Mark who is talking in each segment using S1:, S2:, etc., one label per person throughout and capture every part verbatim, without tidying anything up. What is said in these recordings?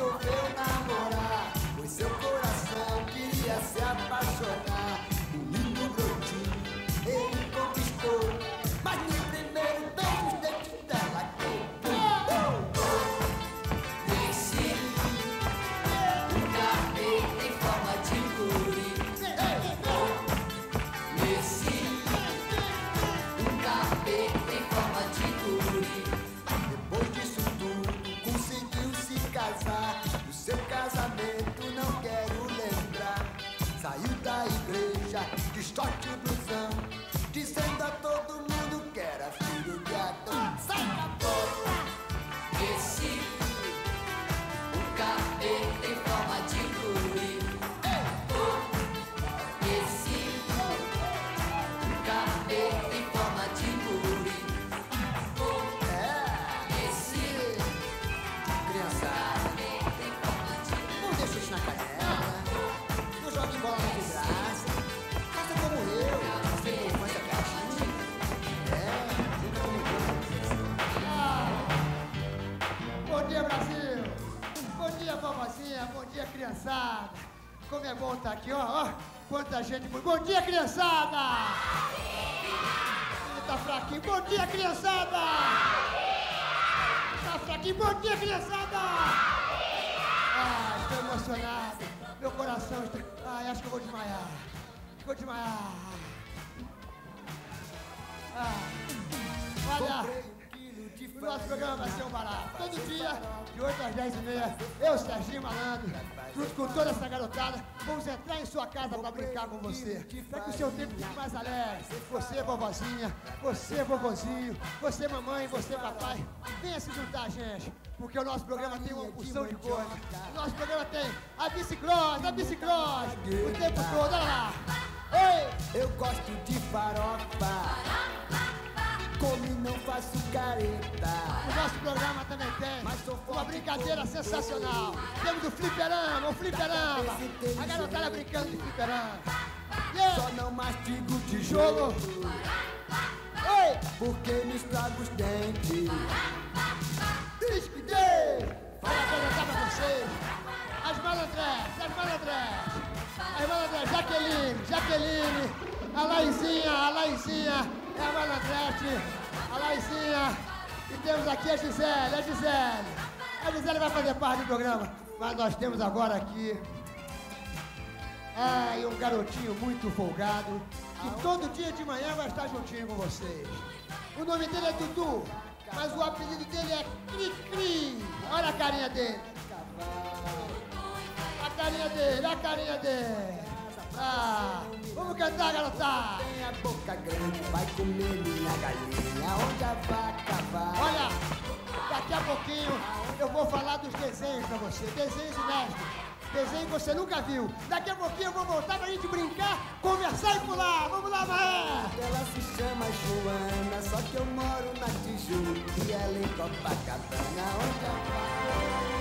S1: resolveu namorar, pois seu coração queria se apaixonar. Um lindo brotinho ele conquistou, mas no primeiro beijo os dentes dela quebrou. Desci um capeta em forma de guri. Desci um capeta em forma de guri. Depois disso tudo conseguiu se casar. Do seu casamento não quero lembrar. Saiu da igreja de short e blusão, dizendo a todo mundo que era filho de Adão. Sai da boca! Desci um capeta em forma de guri. Desci um capeta em forma de guri. É, desci, criançada, não deixa isso na canela, não jogue bola de graça, faça como eu, você tem infância quietinha. É, nunca comigo.
S2: Ah, bom dia, Brasil! Bom dia, vovozinha! Bom dia, criançada! Como é bom estar aqui, ó! Ó, quanta gente! Bom dia, criançada! Ele tá fraquinho! Bom dia, criançada! Tá fraquinho! Bom dia, criançada! Ah, estou emocionado! Meu coração está... Ai, acho que eu vou desmaiar! Vou desmaiar! Ah, olha... O nosso programa vai ser um barato. Todo dia, de oito às dez e meia, eu, Serginho Malandro, junto com toda essa garotada, vamos entrar em sua casa para brincar com você. Para que o seu tempo fique mais alegre. Você, vovozinha, você, vovozinho, você, mamãe, você, papai. Venha se juntar, gente, porque o nosso programa tem uma porção de coisas. O nosso programa tem a bicicross, a bicicross, o tempo todo, olha lá. Ei!
S1: Eu gosto de farofa, como não faço careta.
S2: O nosso programa também tem uma brincadeira sensacional. Temos o fliperama, o fliperama. A garotada brincando de fliperama. Yeah.
S1: Só não mastigo tijolo,
S2: Oi!
S1: porque me estrago os dentes.
S2: Disque Day! Vou apresentar pra vocês as malandretes, as malandretes. As malandretes, Jaqueline, Jaqueline, a Laizinha, a Laizinha, é a malandrete, a Laizinha. E temos aqui a Gisele, a Gisele. A Gisele vai fazer parte do programa, mas nós temos agora aqui ai, um garotinho muito folgado, que todo dia de manhã vai estar juntinho com vocês. O nome dele é Dudu, mas o apelido dele é Cri-Cri. Olha a carinha dele. A carinha dele, a carinha dele. Ah, vamos cantar, garotada.
S1: Tem a boca grande, vai comer minha galinha, onde a vaca vai.
S2: Olha, daqui a pouquinho eu vou falar dos desenhos pra você. Desenhos inéditos. Desenho que você nunca viu. Daqui a pouquinho eu vou voltar pra gente brincar, conversar e pular. Vamos lá, Maé!
S1: Ela se chama Joana, só que eu moro na Tijuca e ela em Copacabana, onde a vaca...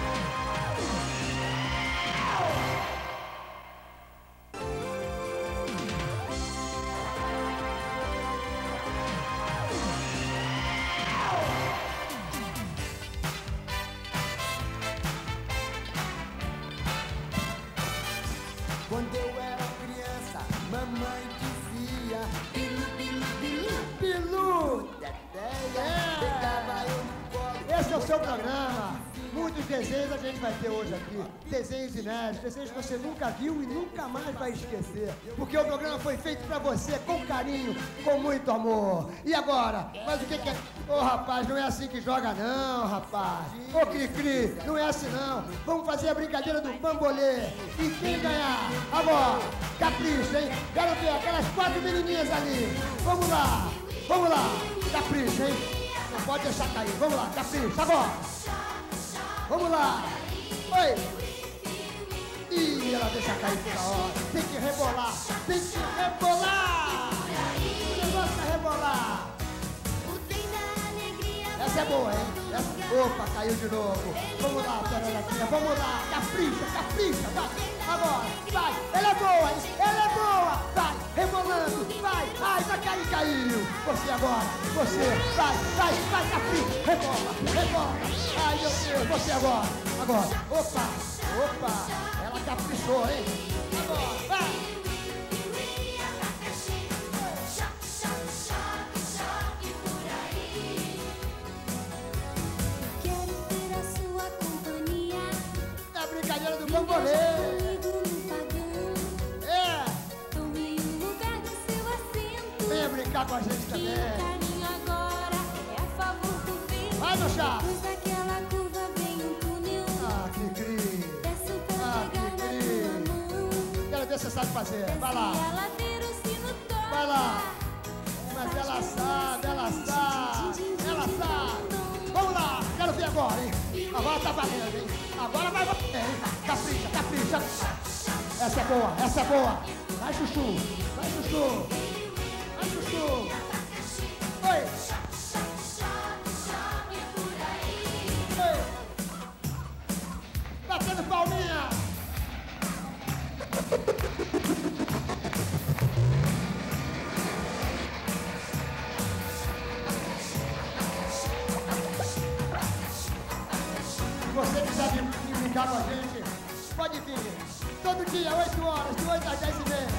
S1: Quando eu era criança, mamãe dizia Bilu, bilu, bilu, bilu, teteia, pegava eu no colo.
S2: Esse é o seu programa. Muitos desenhos a gente vai ter hoje aqui. Desenhos inéditos, desenhos que você nunca viu e nunca mais vai esquecer. Porque o programa foi feito pra você com carinho, com muito amor. E agora? Mas o que que é? Ô, rapaz, não é assim que joga não, rapaz. Ô, Cri-Cri, não é assim não. Vamos fazer a brincadeira do bambolê. E quem ganhar? Agora, capricha, hein? Quero ver aquelas quatro menininhas ali. Vamos lá, vamos lá. Capricha, hein? Não pode deixar cair. Vamos lá, capricha, agora. Vamos lá! Oi! Ih, ela deixa cair toda hora. Tem que rebolar! Tem que rebolar! O negócio é rebolar! Essa é boa, hein? Essa... Opa, caiu de novo! Vamos lá, pererequinha, vamos lá! Capricha, capricha! Vai! Agora! Vai! Ela é boa! Ela é boa! Vai! Rebolar! rebolando, vai, ai, vai cair, caiu. Você agora, você, vai, vai, vai, capricha, rebola, rebola. Ai, meu Deus, você agora, agora, opa, opa, ela caprichou, hein? Agora, vai. Brincadeira do bambolê. É. Venha brincar com a gente também. Vai, meu chapa. Ah, que cri. Ah, que cri. Quero ver se você sabe fazer. Vai lá. Vai lá. Mas ela sabe, ela sabe. Ela sabe. Vamos lá. Quero ver agora, hein. Agora tá valendo, hein. Agora vai, vai, hein? Capricha, capricha. Essa é boa, essa é boa. Vai, chuchu, vai, chuchu. Vai, chuchu. Oi. Oi. Batendo palminha. Se você quiser vir brincar com a gente, pode vir. Todo dia, oito horas, de oito às dez e meia.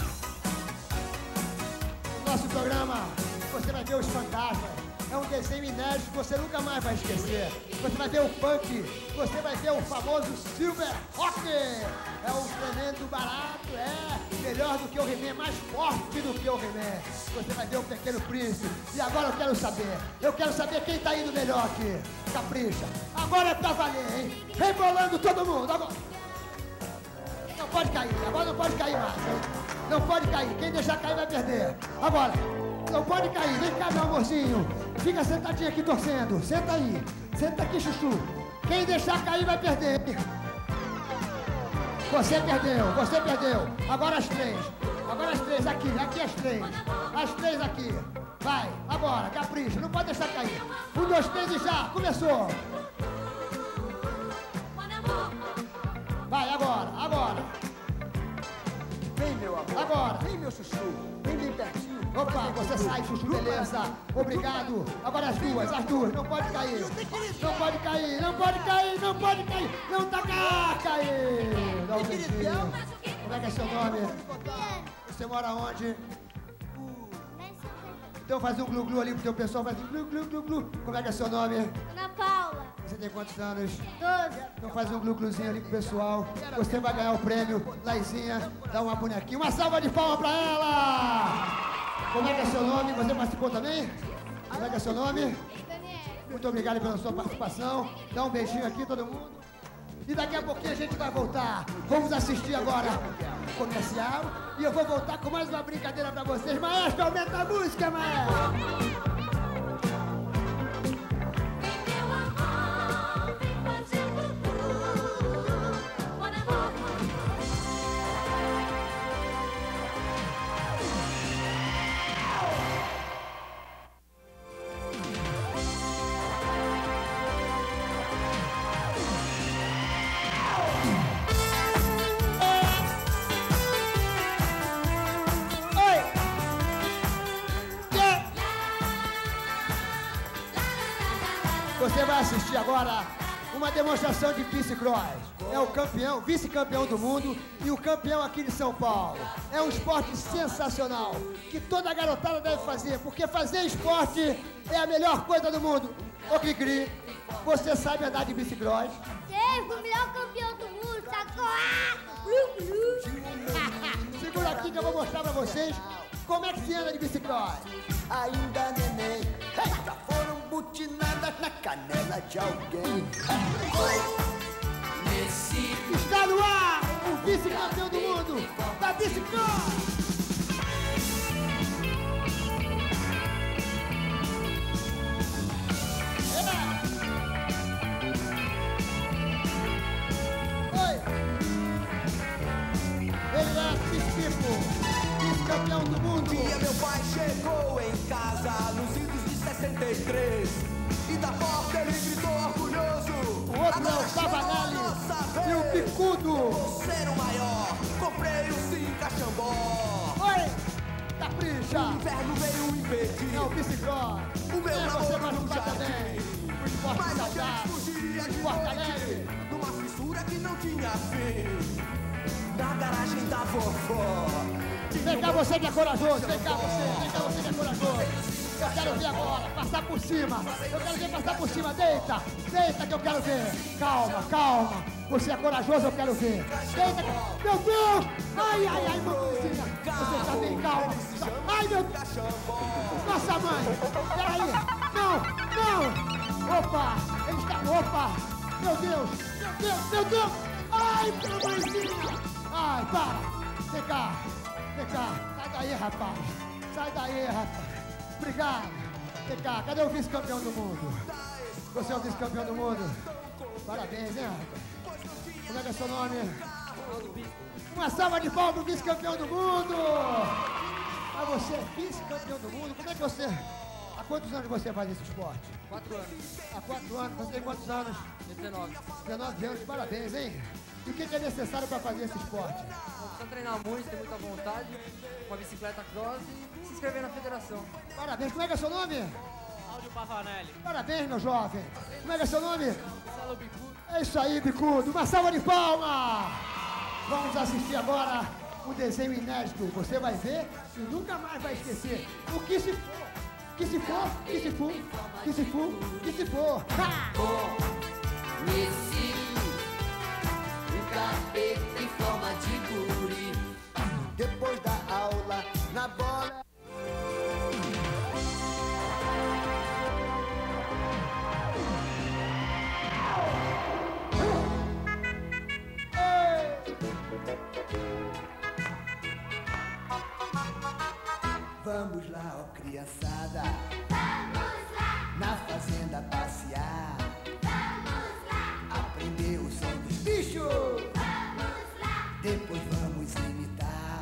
S2: No nosso programa, você vai ver os fantasmas. É um desenho inédito que você nunca mais vai esquecer. Você vai ver o punk, você vai ver o famoso Silver Rock. É um tremendo barato, é melhor do que o He-Man, mais forte do que o He-Man. Você vai ver o Pequeno Príncipe. E agora eu quero saber, eu quero saber quem tá indo melhor aqui. Capricha. Agora é pra valer, hein? Rebolando todo mundo, agora. Não pode cair, agora não pode cair mais, hein? Não pode cair, quem deixar cair vai perder. Agora, não pode cair, vem cá, meu amorzinho. Fica sentadinho aqui torcendo, senta aí. Senta aqui, chuchu. Quem deixar cair vai perder. Você perdeu, você perdeu. Agora as três. Agora as três aqui, aqui as três. As três aqui. Vai, agora, capricha, não pode deixar cair. Um, dois, três e já, começou. Vai, agora, agora.
S1: Vem, meu amor.
S2: Agora.
S1: Vem, meu chuchu. Vem bem pertinho.
S2: Opa, você sai, chuchu, beleza. Obrigado. Agora as duas, as duas. Não pode cair. Não pode cair, não pode cair, não pode cair. Não tá cair. Dá um beijinho. Como é que é seu nome? Você mora onde? Então faz um glu-glu ali pro teu pessoal. Faz um glu-glu-glu-glu. Como é que é seu nome?
S3: Ana Paula.
S2: Você tem quantos anos?
S3: doze.
S2: Então faz um glu-gluzinho ali pro pessoal. Você vai ganhar o prêmio. Laizinha, dá uma bonequinha. Uma salva de palmas pra ela! Como é que é seu nome? Você participou também? Como é que é seu nome?
S3: Daniel.
S2: Muito obrigado pela sua participação. Dá um beijinho aqui, todo mundo. E daqui a pouquinho a gente vai voltar. Vamos assistir agora o comercial. E eu vou voltar com mais uma brincadeira pra vocês. Maestro, aumenta a música, maestro! Você vai assistir agora uma demonstração de bicicross. É o campeão, vice-campeão do mundo e o campeão aqui de São Paulo. É um esporte sensacional que toda garotada deve fazer, porque fazer esporte é a melhor coisa do mundo. Ô Cri-Cri, você sabe andar de bicicross?
S3: Sei, fui o melhor campeão do mundo, sacou?
S2: Segura aqui que eu vou mostrar pra vocês como é que se anda de bicicross.
S1: Ainda neném, já foram butinadas na canela de alguém.
S2: Está no ar o vice-campeão do mundo da bicicross. Ele é Pipo, campeão do mundo.
S1: Um dia meu pai chegou em casa nos idos de sessenta e três e da porta ele gritou orgulhoso.
S2: O outro é o Savanelli e o Picudo.
S1: Vou ser o maior, comprei o Sim Caxambó.
S2: Oi! Capricha!
S4: O inverno veio impedir.
S2: Não, bicicross!
S4: O meu
S2: É você
S4: namoro no
S2: participar
S4: jardim.
S2: também! O esporte
S4: Mas a gente
S2: saudável!
S4: fugia de
S2: Porto
S4: noite
S2: Alegre.
S4: numa fissura que não tinha fim. Na garagem da vovó.
S2: Vem cá você que é corajoso! Vem cá você! Vem cá você que é corajoso! Eu quero ver agora! Passar por cima! Eu quero ver passar por cima! Deita! Deita que eu quero ver! Calma, calma! Você é corajoso, eu quero ver! Deita! que- Meu Deus! Ai, ai, ai, mamãezinha! Você está bem calma! Ai, meu Deus! Nossa mãe! Peraí! Não! Não! Opa! Ele está... Opa! Meu Deus! Meu Deus! Meu Deus! Ai, mamãezinha! Ai, para! Vem cá! Vem cá! Sai daí, rapaz! Sai daí, rapaz! Obrigado! Vem cá, cadê o vice-campeão do mundo? Você é o vice-campeão do mundo? Parabéns, né, rapaz? Como é que é seu nome? Uma salva de palmas pro vice-campeão do mundo! Mas você é vice-campeão do mundo? Como é que você... Há quantos anos você faz esse esporte?
S5: Quatro anos.
S2: Há quatro anos. Você tem quantos anos?
S5: dezenove.
S2: dezenove anos. Parabéns, hein? E o que que é necessário para fazer esse esporte?
S5: Não precisa treinar muito, ter muita vontade, uma bicicleta cross e se inscrever na federação.
S2: Parabéns. Como é que é seu nome?
S6: Cláudio Pavanelli.
S2: Parabéns, meu jovem. Como é que é seu nome?
S6: Marcelo Bicudo.
S2: É isso aí, Bicudo. Uma salva de palmas! Vamos assistir agora um desenho inédito. Você vai ver e nunca mais vai esquecer. O que se for, que se for, que se for, que se for, que se for. Ha!
S1: Conheci um capeta em forma de guri.
S4: Depois da aula, na bola.
S1: Vamos lá, ó criançada. Vamos lá. Na fazenda passear. Vamos lá. Aprender o som dos bichos. Vamos lá. Depois vamos imitar.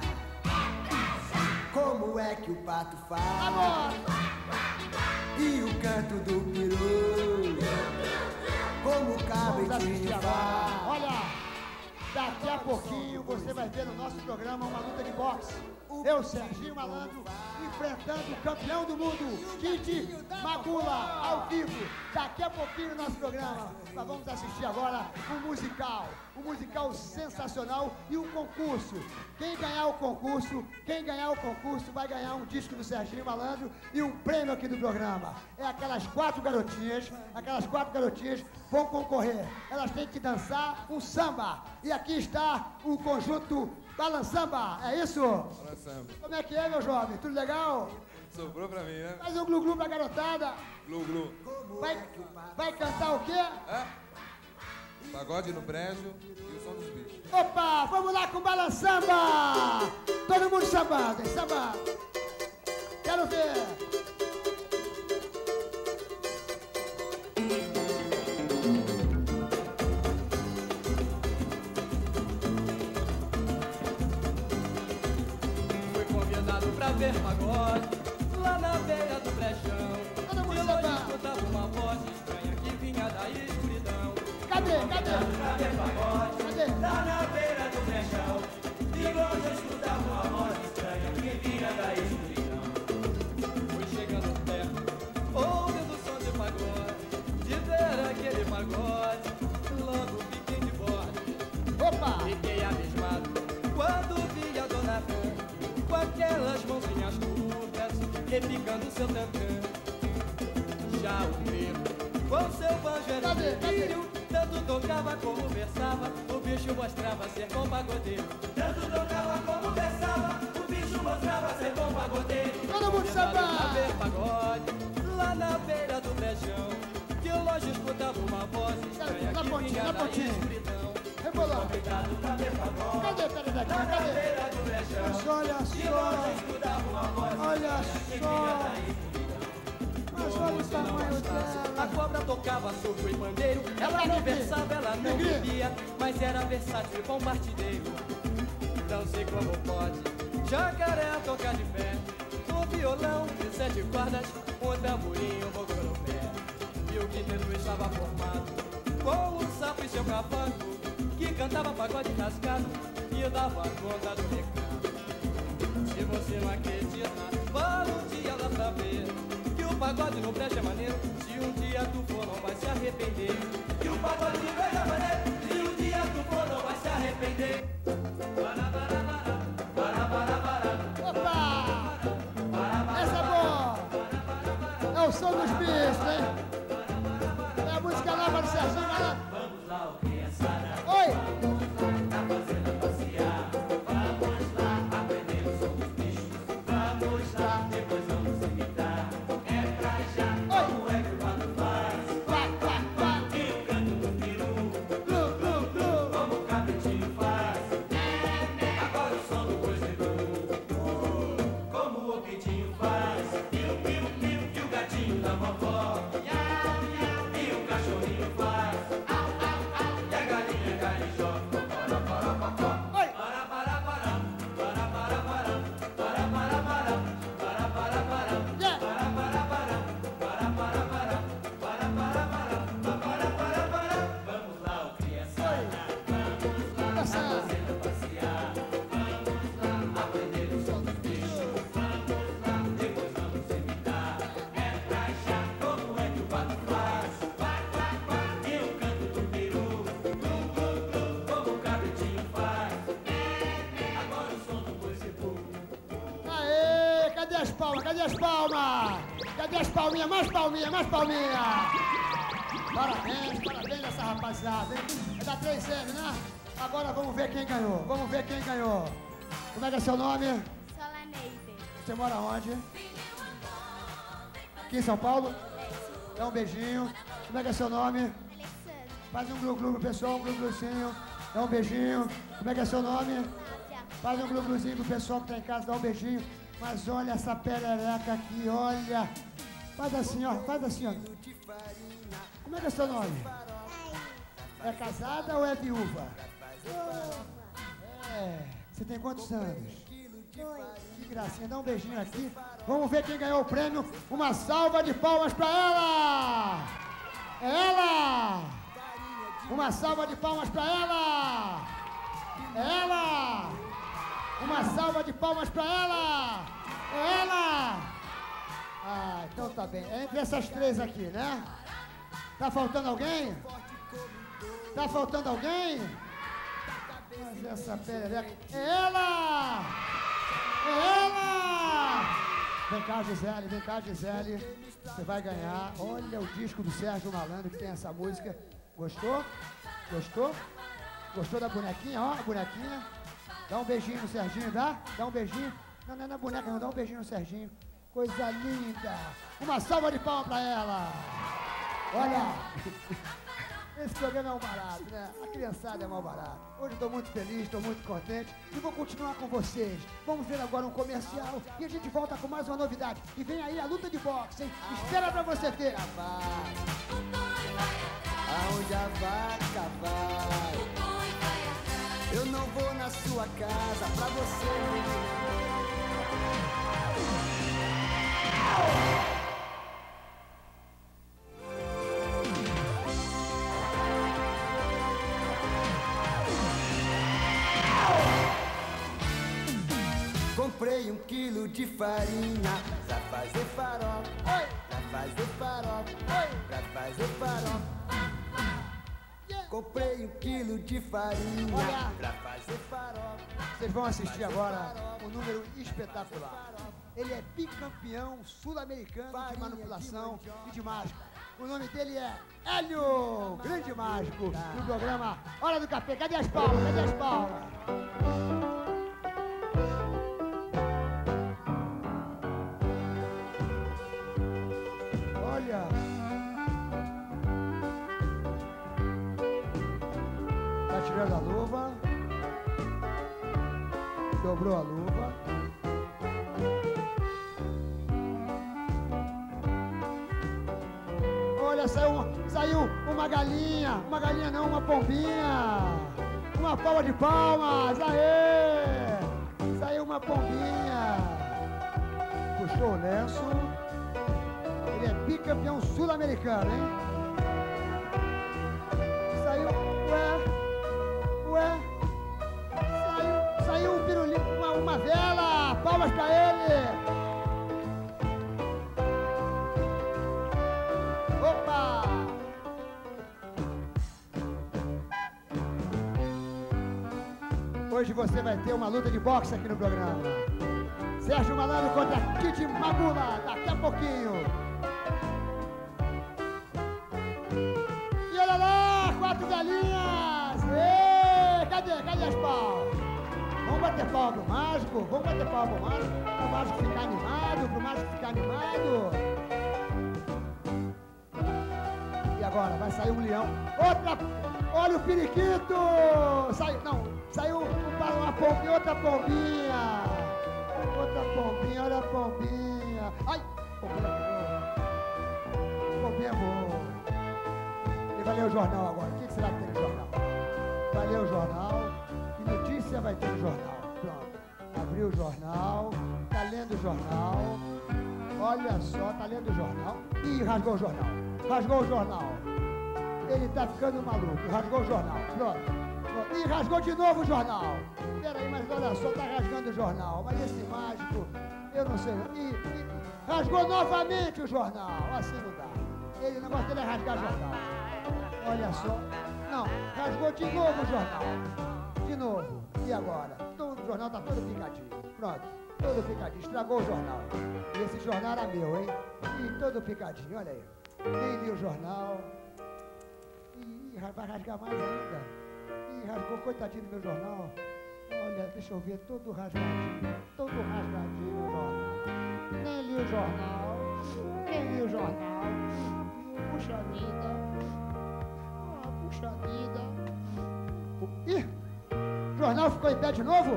S1: Como é que o pato faz?
S2: Agora!
S1: E o canto do peru. Como o
S2: Vamos assistir
S1: cabritinho
S2: agora.
S1: faz.
S2: Olha, daqui a pouquinho você vai ver no nosso programa uma luta de boxe. Eu, Serginho Malandro, enfrentando o campeão do mundo, Kid Magula, ao vivo. Daqui a pouquinho no nosso programa. Nós vamos assistir agora um musical. Um musical sensacional e um concurso. Quem ganhar o concurso, quem ganhar o concurso vai ganhar um disco do Serginho Malandro e um prêmio aqui do programa. É aquelas quatro garotinhas, aquelas quatro garotinhas vão concorrer. Elas têm que dançar um samba. E aqui está o conjunto Balançamba, é isso?
S7: Balançamba.
S2: Como é que é, meu jovem? Tudo legal?
S7: Sobrou pra mim, né?
S2: Faz um glu-glu pra garotada.
S7: Glu glu.
S2: Vai, vai cantar o quê?
S7: É? Pagode no brejo e o som dos bichos.
S2: Opa, vamos lá com Balançamba! Todo mundo sambando, hein? Sambando. Quero ver.
S6: Pra ver pagode, lá na beira do brechão.
S2: Todo mundo
S6: De longe
S2: sambando.
S6: escutava uma voz estranha que vinha da escuridão.
S2: Cadê? Cadê?
S6: Pra ver pagode,
S2: Cadê?
S6: lá na beira do brechão. De longe escutava uma voz estranha que vinha da escuridão. Fui chegando perto, ouvindo o som de pagode. De ver aquele pagode, logo fiquei de bordo.
S2: Opa!
S6: Fiquei abismado quando vi a dona Rã com aquelas mãozinhas curtas, repicando seu tantã. Já o preto, com seu banjo era um
S2: Cadê? Cadê?
S6: delírio, tanto tocava como versava, o bicho mostrava ser bom pagodeiro. Tanto tocava como versava, o bicho mostrava ser bom pagodeiro.
S2: Todo mundo
S6: Convidado
S2: sambando.
S6: pra ver pagode, lá na beira do brejão, de longe escutava uma voz estranha
S2: Na
S6: que
S2: pontinha,
S6: vinha
S2: na
S6: da
S2: pontinha.
S6: escuridão.
S2: Rebolando.
S6: Convidado pra ver pagode,
S2: Cadê? Cadê? Cadê?
S6: lá na
S2: Cadê?
S6: beira do brejão.
S2: Mas olha só. Olha só. Mas olha o tamanho
S6: A
S2: dela.
S6: cobra tocava surdo e pandeiro. Ela não versava, ela não
S2: Negri.
S6: bebia, mas era versátil e bom partideiro. Não sei como pode jacaré tocar de pé, um violão de sete cordas, um tamborim, um bogô no pé. E o quinteto estava formado com um sapo e seu cavaco, que cantava pagode rasgado e dava conta do recado. Se você não acredita, fala um dia lá pra ver que o pagode no brejo é maneiro. Se um dia tu for, não vai se arrepender. Que o pagode no brejo é maneiro. Se um dia tu for, não vai se arrepender.
S2: Opa! Essa é boa! É o som dos bichos, hein? É a música nova do Serginho, vai lá.
S6: Vamos lá, o criançada.
S2: Oi!
S6: Tá fazendo passear. Vamos lá, aprender o som dos bichos. Vamos lá, depois vamos imitar. É pra já, como é que o pato faz?
S2: Quá, quá, quá!
S6: E o canto do peru,
S2: Glu, glu, glu!
S6: como o cabritinho faz. Agora o som do boi zebu, como o pintinho faz. Piu, piu, piu, e o gatinho da vovó. E o cachorrinho faz. E a galinha carijó. Para, para, para,
S2: Oi!
S6: para, para, para, para, para, para, para, para, para, para, para, para,
S2: Yeah!
S6: para, para, para, para, para, para, para, para, para, para, para, para. Vamos lá, o criançada. Vamos lá,
S2: Essa...
S6: fazendo passear. Vamos lá, aprender o som dos bichos. Vamos lá, depois vamos imitar. É pra já, como é que o pato faz? Quá, quá, quá, e o canto do peru. Glu, glu, glu, como o cabritinho faz. Agora o som do boi zebu.
S2: Aê, cadê as palmas? Cadê as palmas? Cadê as palminhas? Mais palminha, mais palminha! Parabéns, parabéns essa rapaziada, hein? É da três M, né? Agora vamos ver quem ganhou. Vamos ver quem ganhou. Como é que é seu nome?
S3: Solaneide.
S2: Você mora onde? Aqui em São Paulo? Dá um beijinho. Como é que é seu nome?
S3: Alexandre.
S2: Faz um glu-glu pro pessoal, um glu-gluzinho. Dá um beijinho. Como é que é seu nome? Faz um glu-gluzinho pro pessoal que tá em casa, dá um beijinho. Mas olha essa perereca aqui, olha. Faz assim, ó, faz assim, ó. Como é que é seu nome? É casada ou é viúva? É. Você tem quantos anos? Que gracinha, dá um beijinho aqui. Vamos ver quem ganhou o prêmio. Uma salva de palmas pra ela! É ela! Uma salva de palmas pra ela! É ela! Uma salva de palmas pra ela! É ela! Ah, então tá bem. É entre essas três aqui, né? Tá faltando alguém? Tá faltando alguém? Mas essa perereca... É ela! É ela! Vem cá, Gisele, vem cá, Gisele. Você vai ganhar. Olha o disco do Sérgio Malandro que tem essa música. Gostou? Gostou? Gostou da bonequinha? Ó, a bonequinha. Dá um beijinho no Serginho, dá? Dá um beijinho. Não, não é na boneca, não. Dá um beijinho no Serginho. Coisa linda. Uma salva de palmas pra ela. Olha. Esse programa é um barato, né? A criançada é mal barato. Hoje eu tô muito feliz, estou muito contente e vou continuar com vocês. Vamos ver agora um comercial e a gente volta com mais uma novidade. E vem aí a luta de boxe, hein? Espera pra você ver.
S1: Aonde a vaca vai, eu não vou na sua casa pra você me Comprei um quilo de farinha pra fazer farofa, pra fazer farofa, pra fazer farofa. Comprei um quilo de farinha
S2: Olha.
S1: pra fazer farofa.
S2: Vocês vão assistir agora um número espetacular. Ele é bicampeão sul-americano de manipulação e de mágica. O nome dele é Hélio, grande mágico, no programa Hora do Café. Cadê as palmas? Cadê as palmas? Olha. Tá tirando a luva. Dobrou a luva. Olha, saiu uma, saiu uma galinha. Uma galinha não, uma pombinha. Uma palma de palmas. Aê! Saiu uma pombinha. Puxou o lenço. Ele é bicampeão sul-americano, hein? Saiu, ué, ué, saiu, saiu um pirulito, uma, uma vela, palma palmas pra ele! Opa! Hoje você vai ter uma luta de boxe aqui no programa. Sérgio Malandro contra Kid Magula, daqui a pouquinho. E olha lá, quatro galinhas! Ê, cadê? Cadê as palmas? Vamos bater palma pro mágico? Vamos bater palma pro mágico? Pro mágico ficar animado? Pro mágico ficar animado? E agora? Vai sair um leão. Outra! Olha o periquito! Saiu, não, saiu uma, uma pombinha, outra pombinha! Outra pombinha, olha a pombinha! Ai! Pombinha boa! Pombinha boa! E vai ler o jornal agora. O que será que tem no jornal? Vai ler o jornal. Que notícia vai ter no jornal? Pronto. Abriu o jornal. Tá lendo o jornal. Olha só, tá lendo o jornal. Ih, rasgou o jornal. Rasgou o jornal. Ele tá ficando maluco. Rasgou o jornal. Pronto. Pronto. Ih, rasgou de novo o jornal. Peraí, mas olha só, tá rasgando o jornal. Mas esse mágico, eu não sei. Ih, ih, rasgou novamente o jornal. Assim não dá. Ele, o negócio dele é rasgar jornal. Olha só. Não, rasgou de novo o jornal. De novo. E agora? Todo o jornal tá todo picadinho. Pronto. Todo picadinho. Estragou o jornal. E esse jornal era meu, hein? E todo picadinho, olha aí. Nem li o jornal. Ih, vai rasgar mais ainda. Ih, rasgou, coitadinho do meu jornal. Olha, deixa eu ver, todo rasgadinho. Todo rasgadinho o jornal. Nem li o jornal. Nem li o jornal. Puxa vida. Ah, puxa vida. Ih, o jornal ficou em pé de novo?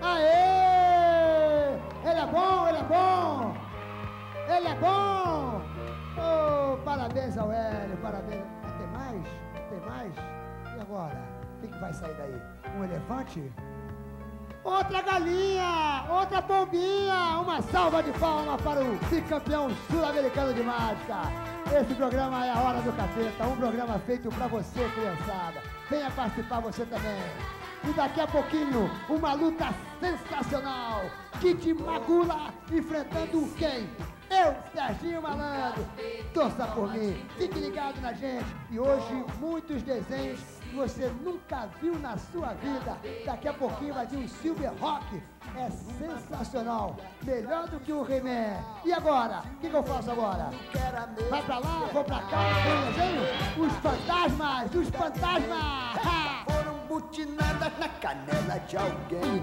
S2: Aê! Ele é bom, ele é bom! Ele é bom! Oh, parabéns ao Hélio, parabéns. Ah, tem mais? Tem mais? E agora? O que, que vai sair daí? Um elefante? Outra galinha! Outra pombinha! Uma salva de palmas para o bicampeão sul-americano de mágica! Esse programa é a Hora do Capeta, um programa feito para você, criançada. Venha participar você também. E daqui a pouquinho, uma luta sensacional. Kid Magula enfrentando quem? Eu, Serginho Malandro. Torça por mim. Fique ligado na gente. E hoje, muitos desenhos que você nunca viu na sua vida. Daqui a pouquinho vai vir um Silver Rock. É sensacional. Melhor do que o He-Man. E agora? O que, que eu faço agora? Vai pra lá, vou pra cá. Tem um desenho? Os fantasmas. Os fantasmas. Ha!
S1: Foram butinadas na canela de alguém.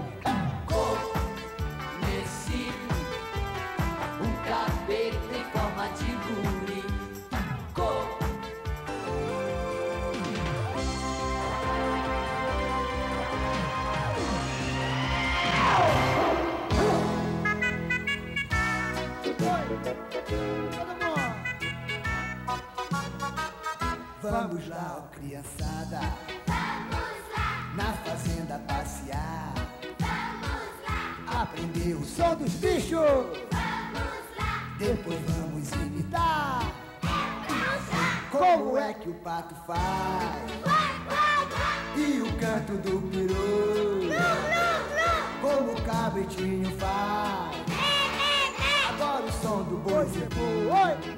S8: Conheci um capeta em forma de guri. Co
S1: Vamos lá, ó, criançada. Vamos lá. Na fazenda passear. Vamos lá. Aprender o som dos bichos. Vamos lá. Depois vamos imitar. Como é que o pato faz? E o canto do peru. Como o cabritinho faz? Agora o som do boi zebu.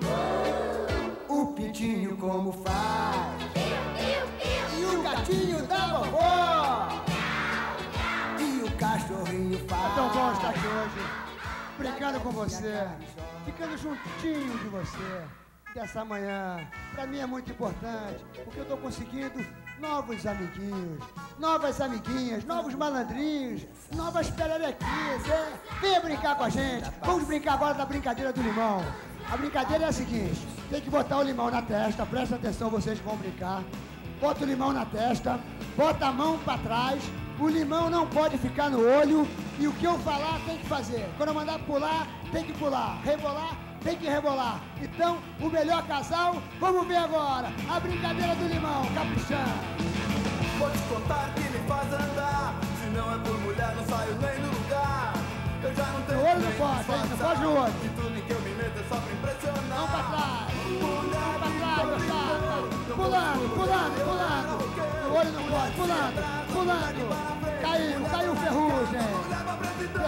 S1: O pintinho como faz? E o gatinho da vovó? E o cachorrinho faz?
S2: É tão bom estar aqui hoje, brincando com você, ficando juntinho de você, dessa manhã. Pra mim é muito importante, porque eu tô conseguindo novos amiguinhos, novas amiguinhas, novos malandrinhos, novas pererequinhas, é? Venha brincar com a gente. Vamos brincar agora da brincadeira do limão. A brincadeira é a seguinte, tem que botar o limão na testa, presta atenção, vocês vão brincar. Bota o limão na testa, bota a mão pra trás, o limão não pode ficar no olho e o que eu falar tem que fazer. Quando eu mandar pular, tem que pular, rebolar, tem que rebolar. Então, o melhor casal, vamos ver agora, a brincadeira do limão, caprichando.
S4: Vou te contar que me faz andar. Se não é por mulher, não saio nem do lugar. Eu já não tenho
S2: No olho não
S4: nem
S2: pode, hein? Não pode no olho.
S4: E tudo em que eu me meto é só pra impressionar.
S2: Mão pra trás, mão pra trás, moçada. Pulando, pulando, pulando. No olho não pode, pulando, pulando. Caiu, caiu ferrugem.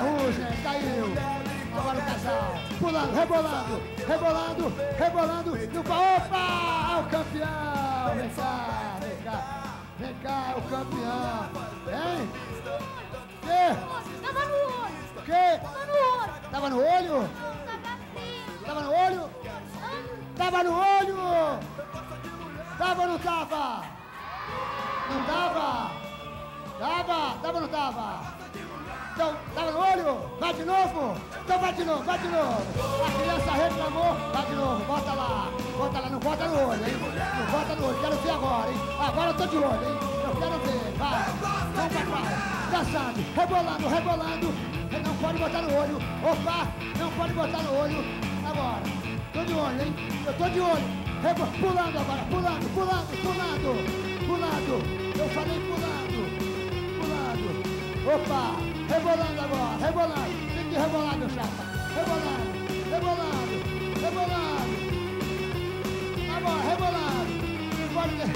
S2: ferrugem, caiu. Agora o casal, pulando, rebolando, rebolando, rebolando. No pau, opa, é o campeão. Vem cá, vem cá, vem cá, é o campeão. Hein? Que?
S3: Tava no olho.
S2: Que?
S3: Tava no olho.
S2: Tava no olho?
S3: Tava
S2: Tava
S3: assim.
S2: no olho? Tava no olho! Tava ou não tava? Não tava? Tava? Tava ou não tava? Então, tava no olho? Vai de novo? Então vai de novo, vai de novo. A criança reclamou, vai de novo, bota lá. Bota lá, não bota no olho, hein? Não bota no olho, quero ver agora, hein? Agora eu tô de olho, hein? Eu quero ver, vai. Vamos pra trás, dançando, rebolando, rebolando. Não pode botar no olho. Opa, não pode botar no olho. Agora, tô de olho, hein? Eu tô de olho. Rebo... Pulando agora, pulando, pulando, pulando, pulando. Eu falei pulando, pulando. Opa, rebolando agora, rebolando. Tem que rebolar, meu chapa. Rebolando, rebolando, rebolando. Agora, rebolando. Pode ver.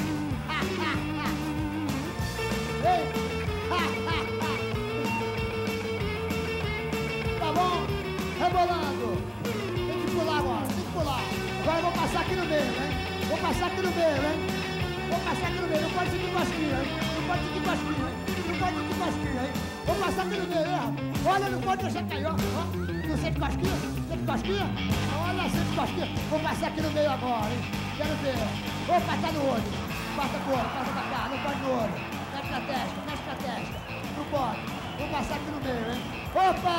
S2: Ei. Tá bom? Rebolando. Tem que pular agora, tem que pular. Agora eu vou passar aqui no meio, hein? Vou passar aqui no meio, hein? Vou passar aqui no meio, não pode seguir com as crias, hein? Não pode seguir com as crias, hein? Não pode seguir com as crias, hein? Vou passar aqui no meio, hein? Olha, não pode deixar cair, ó. Não sei de cosquinha? Sei de cosquinha? Olha, sei de cosquinha. Vou passar aqui no meio agora, hein? Quero ver. Opa, tá no olho. Passa pro olho, passa pra cá, não pode no olho. Mexe na testa, mexe na testa. Não pode. Vou passar aqui no meio, hein? Opa!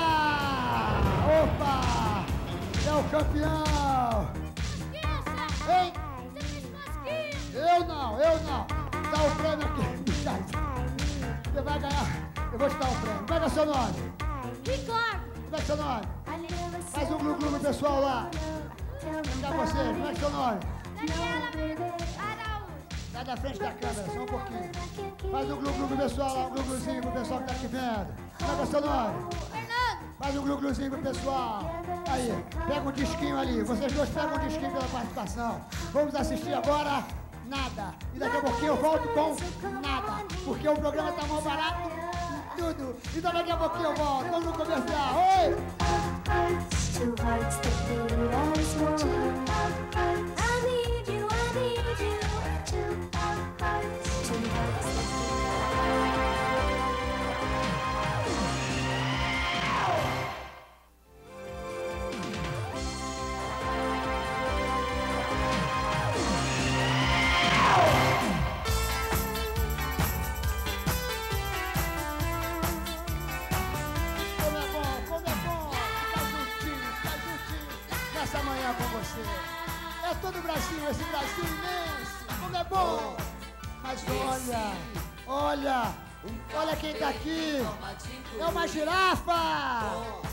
S2: Opa! É o campeão! Hein? Eu não, eu não. Dá o prêmio aqui. Você vai ganhar. Eu vou te dar um prêmio. Como é que é o seu nome?
S3: Ricardo.
S2: Como é que é o seu nome? Faz um glu-glu no pessoal lá. Cadê você? Como é que é o seu nome?
S3: Daniela Araújo.
S2: Sai da frente da câmera, só um pouquinho. Faz um glu-glu no pessoal lá, um glu-gluzinho pro pessoal que tá aqui vendo. Como é que é o seu nome?
S3: Fernando.
S2: Faz um glu-gluzinho pro pessoal. Aí, pega um disquinho ali. Vocês dois pegam um disquinho pela participação. Vamos assistir agora nada. E daqui a pouquinho eu volto com nada. Porque o programa tá mal barato. Tudo. Então daqui a pouquinho eu volto. Vamos no comercial. Oi!
S9: Two hearts that beat as one. I need you, I need you. Two hearts, two hearts that
S2: Como é bom, como é bom. Ficar juntinho, ficar juntinho nessa manhã com você. É todo o Brasil, esse Brasil imenso. Como é bom. Mas olha, olha, olha quem tá aqui. É uma girafa.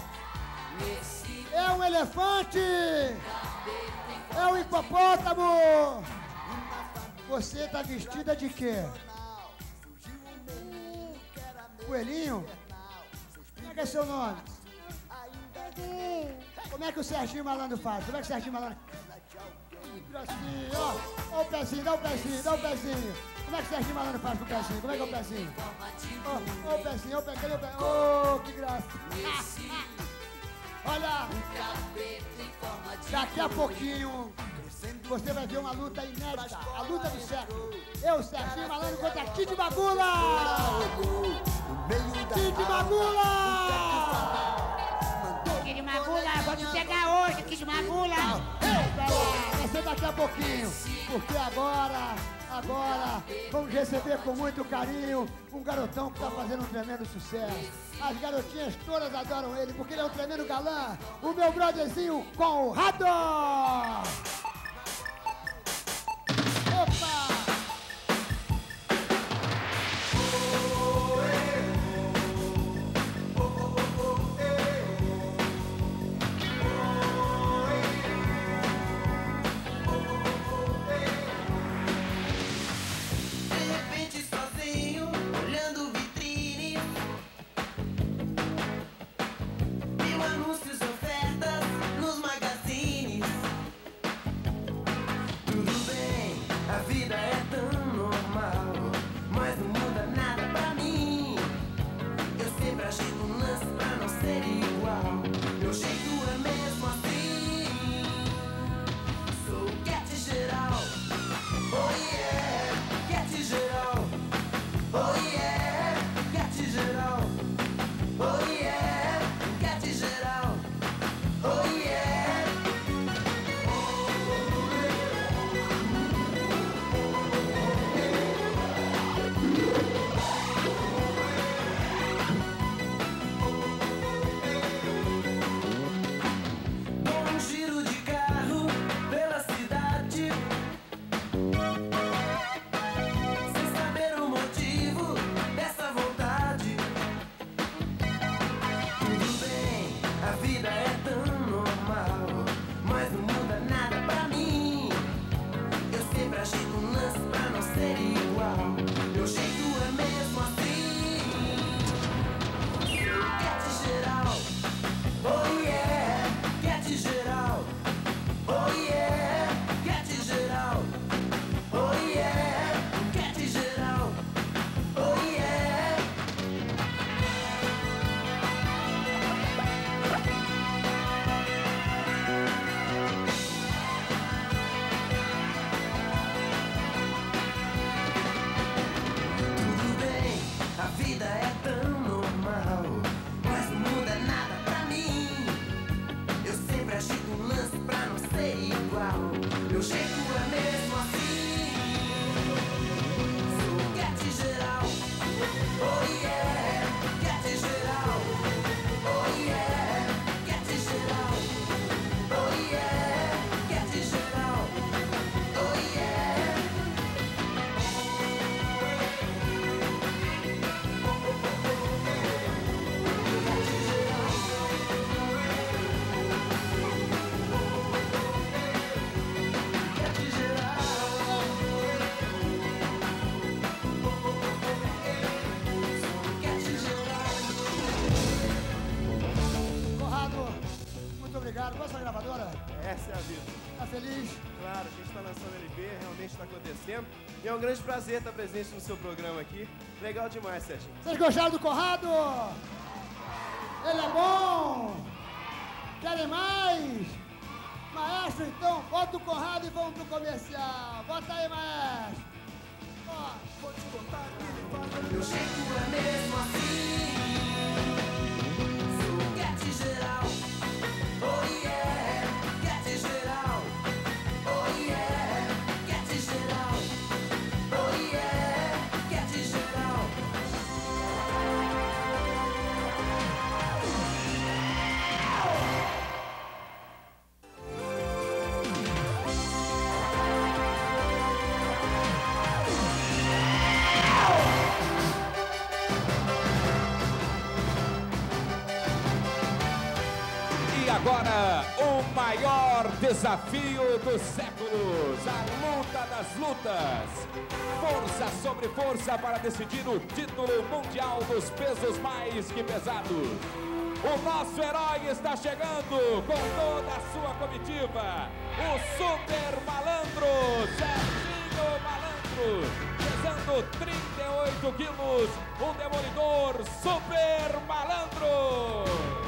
S2: É um elefante. É um hipopótamo. Você tá vestida de quê? Coelhinho? Como é que é seu nome? Como é que o Serginho Malandro faz? Como é que o Serginho Malandro... Grossinho, ó. Ó o pezinho, dá o pezinho, dá o pezinho. Como é que o Serginho Malandro faz com o pezinho? Como é que é o pezinho? Ó, ó o pezinho, ó o pezinho, cadê o pezinho? Ô, que graça. Olha, daqui a pouquinho você vai ver uma luta inédita, a luta do século. Eu, Serginho Malandro, contra Kid Magula! Kid Magula!
S10: Kid Magula, vou te pegar hoje, Kid Magula!
S2: Vai lá, vai ser daqui a pouquinho, porque agora, agora, vamos receber com muito carinho um garotão que tá fazendo um tremendo sucesso. As garotinhas todas adoram ele, porque ele é um tremendo galã. O meu brotherzinho Conrado! Opa! gravadora?
S11: Essa é a vida.
S2: Tá feliz?
S11: Claro, a gente está lançando L P, realmente está acontecendo. E é um grande prazer estar presente no seu programa aqui. Legal demais, Serginho.
S2: Vocês gostaram do Conrado? Ele é bom! Querem mais? Maestro, então, bota o Conrado e vamos pro comercial. Bota aí, maestro. Ó, vou te contar que ele fala.
S8: Meu jeito é mesmo assim. Sou cat geral. Oh yeah, cat geral. Oh yeah, cat geral. Oh yeah, cat geral.
S12: Agora, o maior desafio dos séculos, a luta das lutas. Força sobre força para decidir o título mundial dos pesos mais que pesados. O nosso herói está chegando com toda a sua comitiva. O super malandro, Serginho Malandro, pesando trinta e oito quilos, o demolidor super malandro.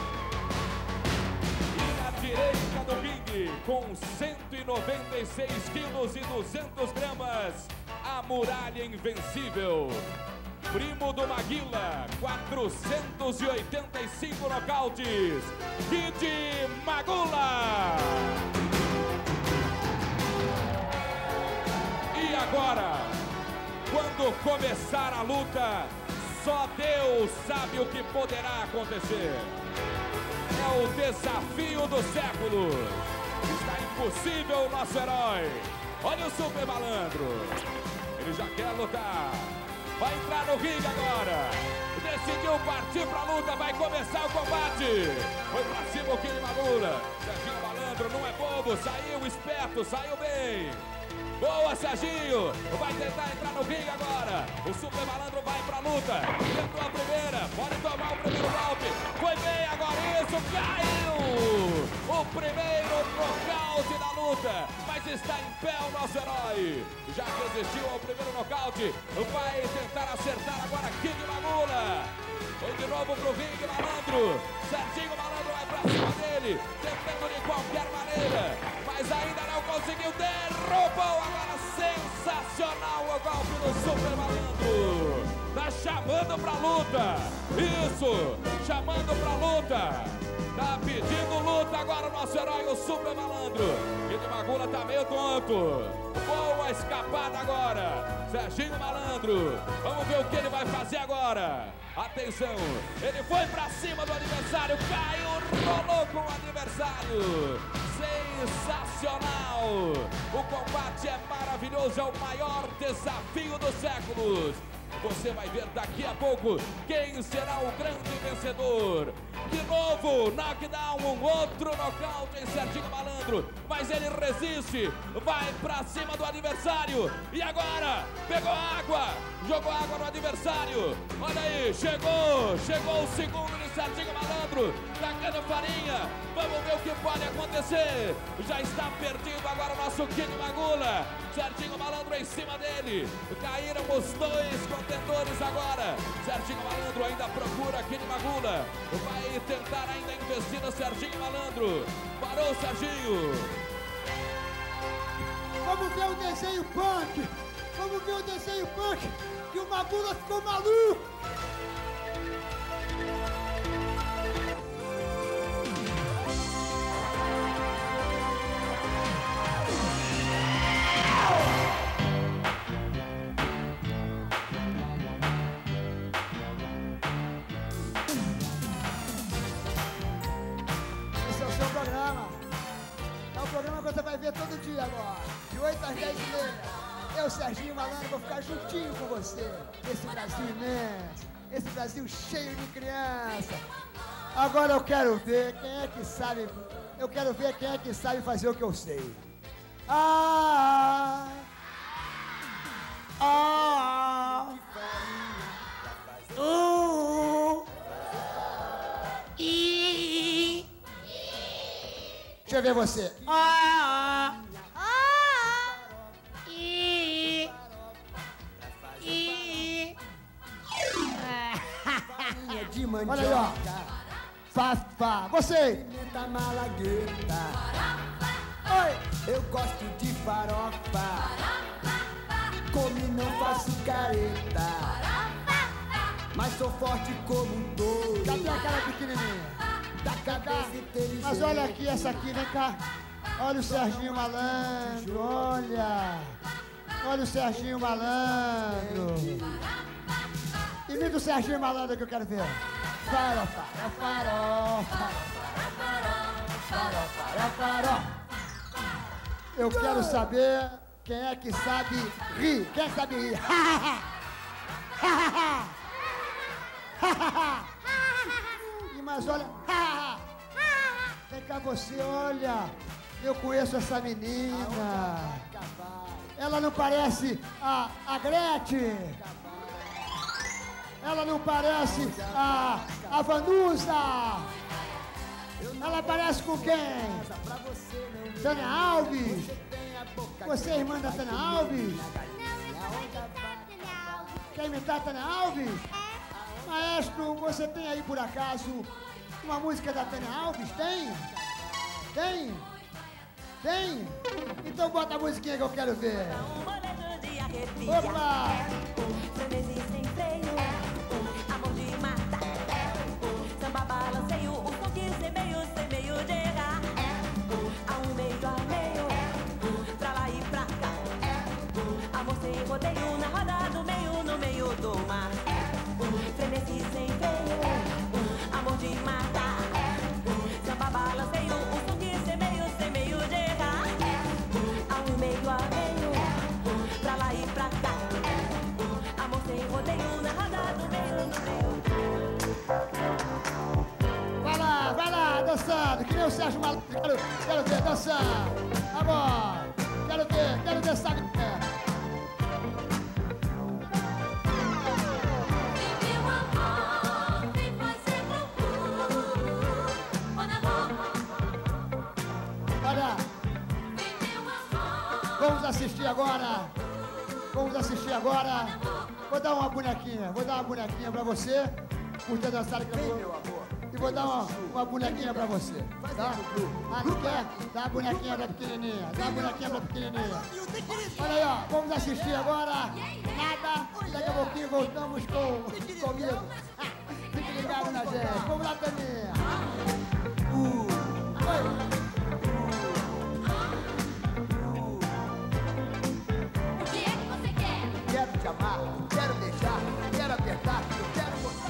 S12: Direita do ringue, com cento e noventa e seis quilos e duzentas gramas, a muralha invencível. Primo do Maguila, quatrocentos e oitenta e cinco nocautes, Kid Magula. E agora, quando começar a luta, só Deus sabe o que poderá acontecer. É o desafio do século. Está impossível o nosso herói. Olha o super malandro. Ele já quer lutar. Vai entrar no ringue agora. Decidiu partir pra luta. Vai começar o combate. Foi pra cima o Kid Magula. Serginho Malandro não é bobo. Saiu esperto, saiu bem. Boa, Serginho! Vai tentar entrar no ringue agora. O super malandro vai pra luta. Tentou a primeira. Pode tomar o primeiro golpe. Foi bem agora isso. Caiu! O primeiro nocaute da luta. Mas está em pé o nosso herói. Já resistiu ao primeiro nocaute. Vai tentar acertar agora Kid Magula. Foi de novo pro ringue, Malandro. Serginho Malandro vai pra cima dele, tentando de qualquer maneira, mas ainda não conseguiu. Derrubou agora, sensacional o golpe do Super Malandro. Tá chamando pra luta. Isso, chamando pra luta. Tá pedindo luta agora o nosso herói, o Super Malandro. Kid Magula tá meio tonto. Boa escapada agora. Serginho Malandro. Vamos ver o que ele vai fazer agora. Atenção, ele foi pra cima do adversário, caiu, rolou com o adversário. Sensacional. O combate é maravilhoso, é o maior desafio dos séculos. Você vai ver daqui a pouco quem será o grande vencedor. De novo, knockdown, um outro nocaute em Serginho Malandro. Mas ele resiste, vai pra cima do adversário. E agora, pegou água, jogou água no adversário. Olha aí, chegou, chegou o segundo de Serginho Malandro. Tacando farinha, vamos ver o que pode acontecer. Já está perdido agora o nosso Kid Magula. Serginho Malandro em cima dele. Caíram os dois contendores agora. Serginho Malandro ainda procura Kid Magula. Vai tentar ainda investir no Serginho Malandro. Parou o Serginho.
S2: Vamos ver o desenho punk. Vamos ver o desenho punk. Que o Magula ficou maluco. Você vai ver todo dia agora, de oito às dez e meia. Eu, Serginho Malandro, vou ficar juntinho com você. Esse Brasil imenso, esse Brasil cheio de criança. Agora eu quero ver quem é que sabe, eu quero ver quem é que sabe fazer o que eu sei. Ah, ah, uh, i. Deixa eu ver você. Ah, ah.
S10: Oh, e e
S1: Farinha de mandioca.
S2: Olha aí, ó. Fá, fá. Você.
S1: Pimenta malagueta. Oi, eu gosto de farofa. Como não faço careta. Mas sou forte como um touro.
S2: Cadê aquela pequenininha?
S1: Da cabeça inteligente.
S2: Mas olha aqui, essa aqui, vem cá. Olha o Serginho Malandro, olha. Olha o Serginho Malandro. Imita o Serginho Malandro que eu quero ver. Farofa, é farofa. Farofa, é farofa. Eu quero saber quem é que sabe rir. Quem é que sabe rir? E mas olha. Vem cá você, olha. Eu conheço essa menina. Ela não parece a, a Gretchen. Ela não parece a, a Vanusa. Ela parece com quem? Tânia Alves. Você é irmã da Tânia Alves? Quer imitar a Tânia Alves? Maestro, você tem aí por acaso uma música da Tânia Alves? Tem? Tem? Tem? Então bota a musiquinha que eu quero ver. Opa!
S13: Frenesi sem freio, amor de matar. Samba balanceio, o som que semeio, semeio de errar. A um meio a meio, pra lá e pra cá. Amor sem rodeio, na roda do meio, no meio do mar. Frenesi sem freio, amor de matar. Samba balanceio, o som que semeio, semeio de errar. A um meio a meio, pra lá e pra cá. Amor sem rodeio, na roda do meio, no meio.
S2: Vai lá, vai lá, dançando, que nem o Sérgio Malandro. Quero, quero ver, dançando. Agora, quero ver, quero ver essa galera. Olha, vamos assistir agora. Vamos assistir agora. Vou dar uma bonequinha, vou dar uma bonequinha pra você, por ter dançado com meu amor. E vou dar uma, uma bonequinha pra você, tá? Ah, não quer? Dá a bonequinha pra pequenininha, dá a bonequinha pra pequenininha. Olha aí, ó, vamos assistir agora. Nada, daqui a pouquinho voltamos com comigo. Fique ligado na gente. Vamos lá, Taninha. Uh. Oi.
S1: Quero te amar, quero deixar, quero apertar, eu quero botar.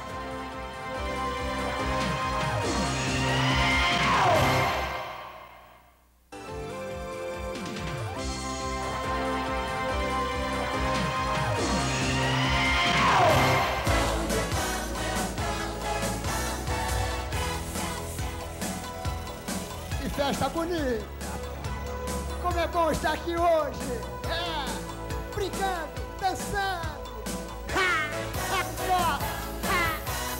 S2: Que festa bonita! Como é bom estar aqui hoje! É, brincando, dançando! Ha! Ha! Ha!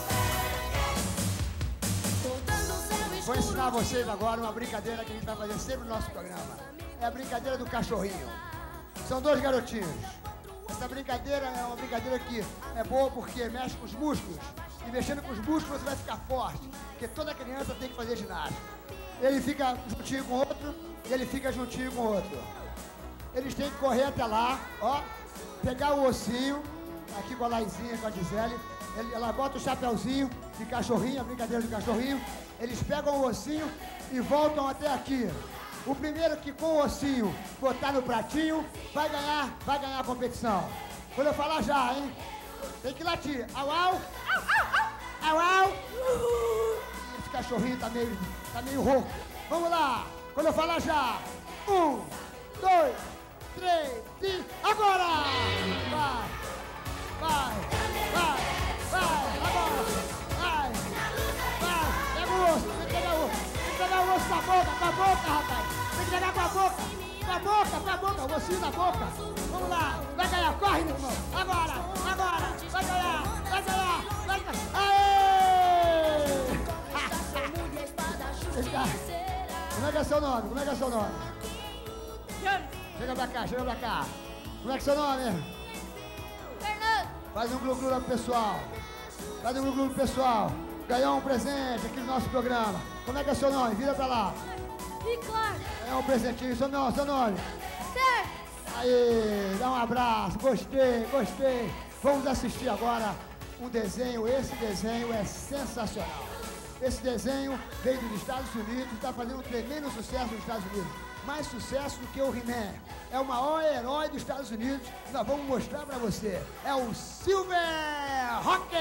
S2: Vou ensinar vocês agora uma brincadeira que a gente vai fazer sempre no nosso programa. É a brincadeira do cachorrinho. São dois garotinhos. Essa brincadeira é uma brincadeira que é boa porque mexe com os músculos. E mexendo com os músculos você vai ficar forte. Porque toda criança tem que fazer ginástica. Ele fica juntinho com o outro e ele fica juntinho com o outro. Eles têm que correr até lá, ó, pegar o ossinho, aqui com a Laizinha, com a Gisele. Ele, ela bota o chapeuzinho de cachorrinho, a brincadeira do cachorrinho. Eles pegam o ossinho e voltam até aqui. O primeiro que com o ossinho botar no pratinho vai ganhar, vai ganhar a competição. Quando eu falar já, hein? Tem que latir. Au, au! Au, au! Esse cachorrinho tá meio, tá meio rouco. Vamos lá! Quando eu falar já. Um, dois, três e agora! Vai! Vai! Vai! Vai! Agora! Vai! Vai! Pega o osso! Tem que pegar o osso! Tem que pegar o osso com a boca! Com a boca, rapaz! Tem que pegar com a boca! Com a boca! Com a boca! O ossinho da boca! Vamos lá! Vai ganhar! Corre, meu irmão! Agora! Agora! Vai ganhar! Vai ganhar! Vai ganhar! Aê! Como é que é seu nome? Como é que é seu nome? Chega pra cá, chega pra cá. Como é que é seu nome?
S3: Fernando.
S2: Faz um glu-glu pro pessoal. Faz um glu-glu pro pessoal. Ganhou um presente aqui no nosso programa. Como é que é seu nome? Vira pra lá.
S3: Ricardo.
S2: Ganhou um presentinho. Seu nome, seu nome?
S3: Sérgio.
S2: Aí, dá um abraço. Gostei, gostei. Vamos assistir agora um desenho. Esse desenho é sensacional. Esse desenho veio dos Estados Unidos e está fazendo um tremendo sucesso nos Estados Unidos. Mais sucesso do que o He-Man. É o maior herói dos Estados Unidos. Nós vamos mostrar pra você. É o Silver Rock.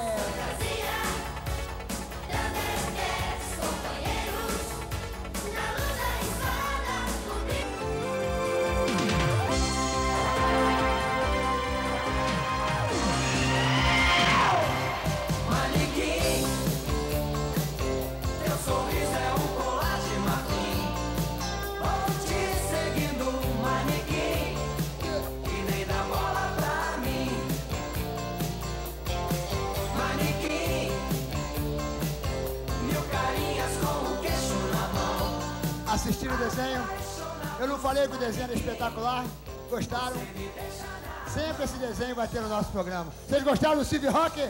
S2: Assistiram o desenho? Eu não falei que o desenho era espetacular? Gostaram? Sempre esse desenho vai ter no nosso programa. Vocês gostaram do Silver Rock?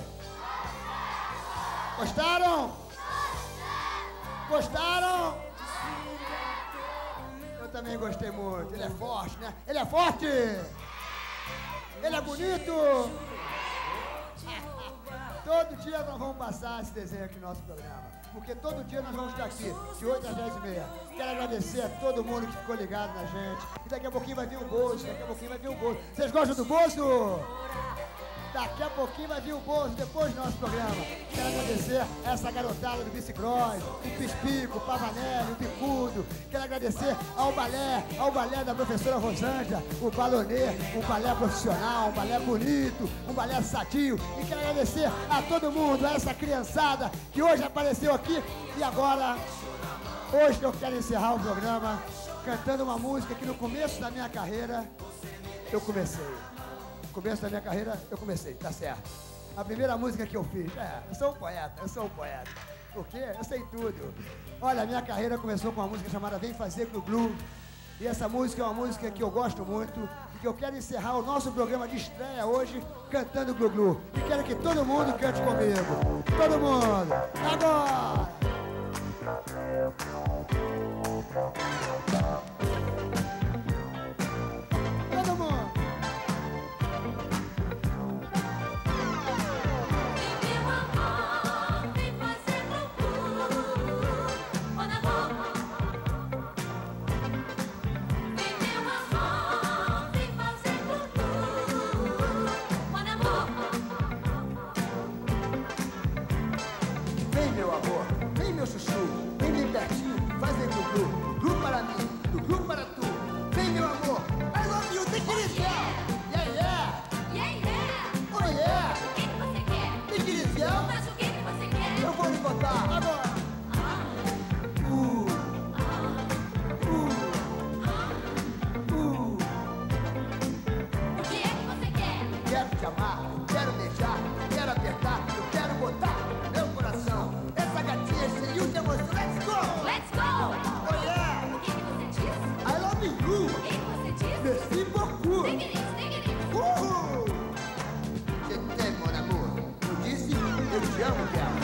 S2: Gostaram? Gostaram? Eu também gostei muito. Ele é forte, né? Ele é forte! Ele é bonito! Todo dia nós vamos passar esse desenho aqui no nosso programa. Porque todo dia nós vamos estar aqui, de oito às dez e meia. Quero agradecer a todo mundo que ficou ligado na gente. E daqui a pouquinho vai vir o Bozo, daqui a pouquinho vai vir o Bozo. Vocês gostam do Bozo? Daqui a pouquinho vai vir o Bozo, depois do nosso programa. Quero agradecer a essa garotada do Bicicross, o Pispico, o Pavanelli, o Bicudo. Quero agradecer ao balé, ao balé da professora Rosângela, o balonê, um balé profissional, um balé bonito, um balé sadio. E quero agradecer a todo mundo, a essa criançada que hoje apareceu aqui. E agora, hoje eu quero encerrar o programa cantando uma música que no começo da minha carreira eu comecei. No começo da minha carreira, eu comecei, tá certo. A primeira música que eu fiz, é, eu sou um poeta, eu sou um poeta. Por quê? Eu sei tudo. Olha, a minha carreira começou com uma música chamada Vem Fazer Glu-Glu. E essa música é uma música que eu gosto muito e que eu quero encerrar o nosso programa de estreia hoje cantando Glu-Glu. E quero que todo mundo cante comigo. Todo mundo. Agora! Todo mundo. Vem, meu amor, vem, meu chuchu, vem bem pertinho, fazer glu-glu, glu para mim, glu para tu. Vem, meu amor, I love you, tem que iniciar. Yeah, yeah.
S3: Yeah, yeah.
S2: Oh, yeah.
S3: O que que você quer?
S2: Tem que iniciar.
S3: Mas o que que você quer?
S2: Eu vou lhe botar agora. Uh. Uh. Uh.
S3: O que é que você quer?
S2: Quero te amar, quero beijar, quero apertar, eu quero botar no meu coração. Essa gatinha cheia de emoção. Let's go!
S3: Let's go!
S2: Oh, yeah.
S3: O que que você diz?
S2: I love you.
S3: O que que você diz?
S2: Merci beaucoup.
S3: Take it easy, take it easy.
S2: Uhul. Je t'aime, mon amour. Eu disse, eu te amo, Guerra.